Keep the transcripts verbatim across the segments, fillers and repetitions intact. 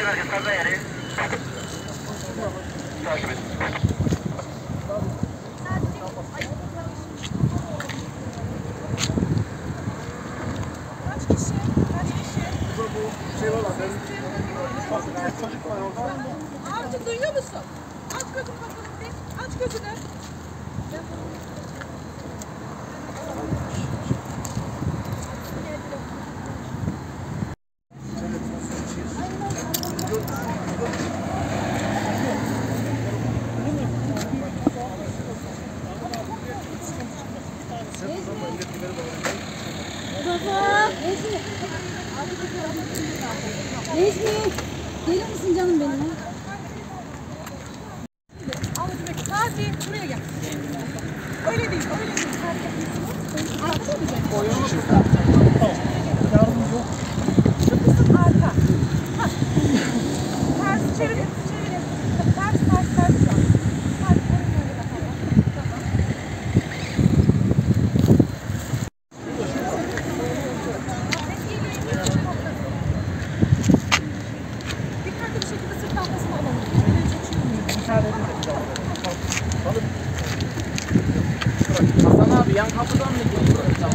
askeri merkez kazan yeri. Takip edin. Kaç kişi? Kaç kişi? Burada bu şey var lan. Benim çocuk var orada. Avcı duyuyor musun? Aç gözünü bakalım bir. Aç gözünü. Baba. Necmi. Necmi. Gelir misin canım benim? Avcı bekle. Hadi buraya gel. Öyle değil, öyle değil. Arkada mı gel? Yardım yok. Kızım arka. Hah. Ters çevirin, çevirin. Ters, ters, ters. Hadi koyun öyle bakalım. Tamam. Dikkatli bir şekilde sırt tahtasını alalım. Birbirine çekiyor muyum? Hasan abi yan kapıdan mı gidiyorsun?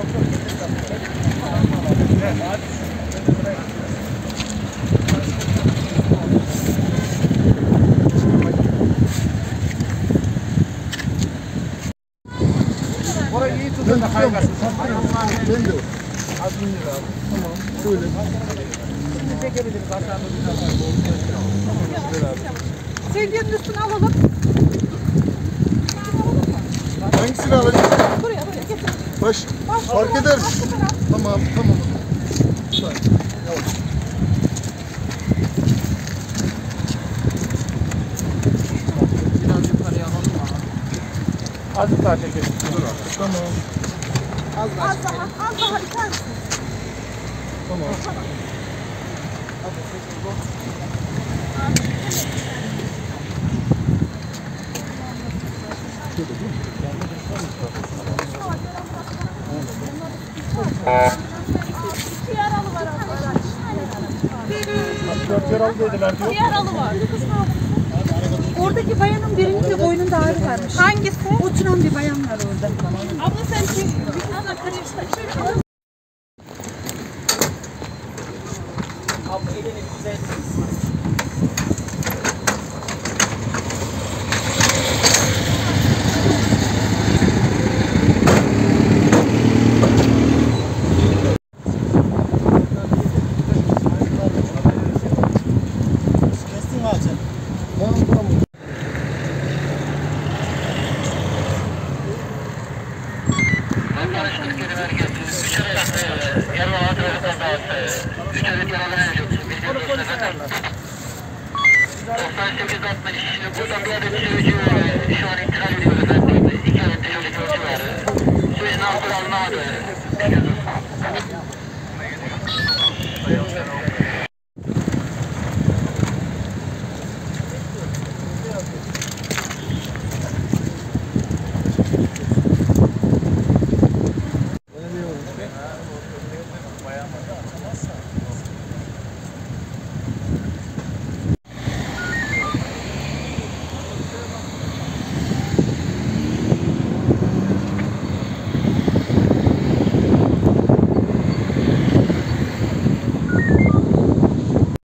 Orayı iyi tutun da kaygasın. Ben de o. Az indir abi. Tamam. Şöyle. Şimdi çekebiliriz aşağıda bir tane. Sevgiyenin üstüne alalım. Hangisini alacağım? Buraya, buraya getir. Baş. Baş, Fark baş, eder. baş, baş. Tamam. Tamam. Bak, yavaş. Biraz yukarıya alalım abi. Azıcık daha çekelim. Tamam. Az daha, az daha iter misin? Tamam. İki yaralı var arkadaşlar. Dört yaralı dediler diyor. Bir yaralı var. Oradaki bayanın birinin de boynunda ağrı varmış. Hangisi? Oturan bir bayan var orada. Abla sen kim? Abla karıştır. Şöyle al. Abla elini güzel. Kestin ağacı. Tamam tamam. Arkadaş askeri merkez. Üç adet yarı alan tarafından dağıttı. Üç adet yaralı mevcut. Bildiğiniz olsun efendim. doksan sekiz altmış. Buradan bir adet sürücü şu an intihar ediyor efendim. İki adet de çocuk var. Sürücünün altı alınamadı. Ne diyorsun?